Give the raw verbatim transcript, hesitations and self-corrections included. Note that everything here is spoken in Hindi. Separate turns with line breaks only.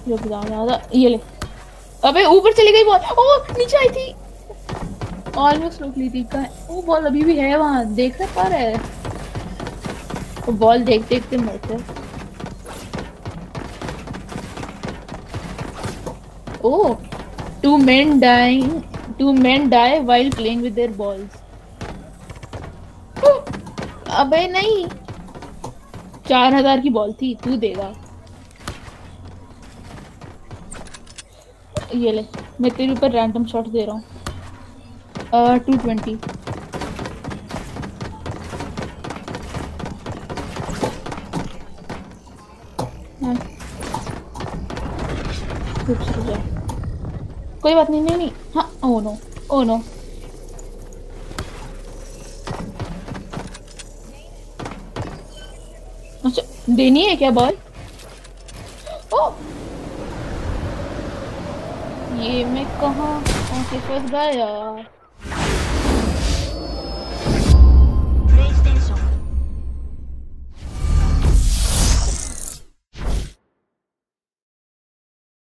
रुक जा ज्यादा, ये ले। अबे ऊपर चली गई बॉल, ओ नीचे आई थी, ऑलमोस्ट रोक ली थी। कहाँ वो बॉल? अभी भी है वहां, देख रहा पर है वो बॉल, देख देखते मरते हैं। Oh, two men dying, two men die while playing with their balls। अबे नहीं, चार हजार की बॉल थी, तू देगा। ये ले, मैं तेरे ऊपर रैंडम शॉट दे रहा हूँ। Two twenty. कोई बात नहीं, नहीं नहीं, हाँ, ओ नो, ओ नो। अच्छा, देनी है क्या बॉल? ओ, ये मैं कहाँ आके फंस गया यार।